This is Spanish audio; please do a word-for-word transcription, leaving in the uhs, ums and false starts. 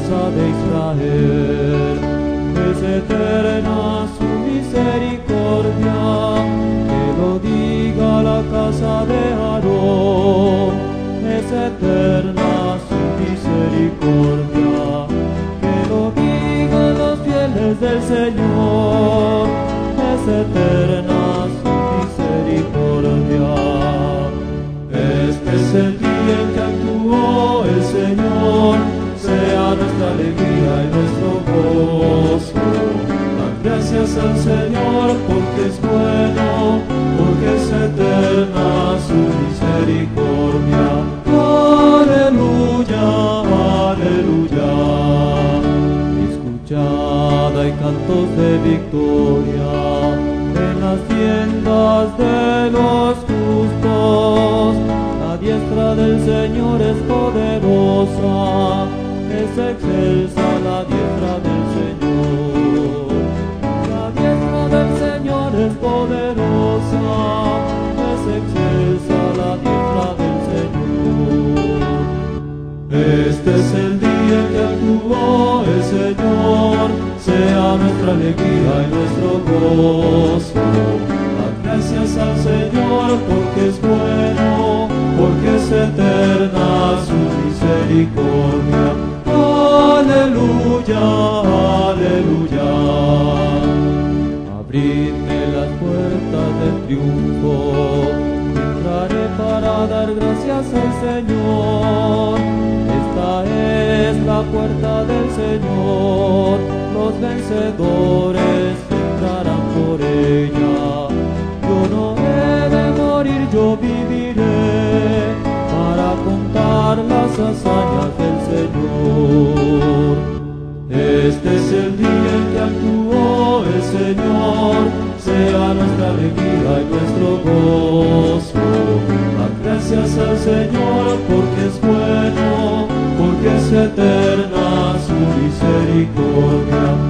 casa de Israel. Es eterna su misericordia, que lo diga la casa de Aarón. Es eterna su misericordia, que lo digan los fieles del Señor. Es eterna su misericordia. Este es el día en que actuó el Señor, sea nuestra alegría y nuestro gozo. Dan gracias al Señor porque es bueno, porque es eterna su misericordia. Aleluya, aleluya. Escuchad, hay cantos de victoria en las tiendas de los justos. La diestra del Señor es poderosa, es excelsa la diestra del Señor. La diestra del Señor es poderosa, es excelsa la diestra del Señor. Este es el día en que actuó el Señor, sea nuestra alegría y nuestro gozo. Dad gracias al Señor porque es bueno, porque es eterna su misericordia. Aleluya, aleluya. Abridme las puertas del triunfo, entraré para dar gracias al Señor. Esta es la puerta del Señor, los vencedores entrarán por ella. Yo no he de morir, yo viviré para contar las hazañas del Señor. Este es el día en que actuó el Señor, sea nuestra alegría y nuestro gozo. Dad gracias al Señor porque es bueno, porque es eterna su misericordia.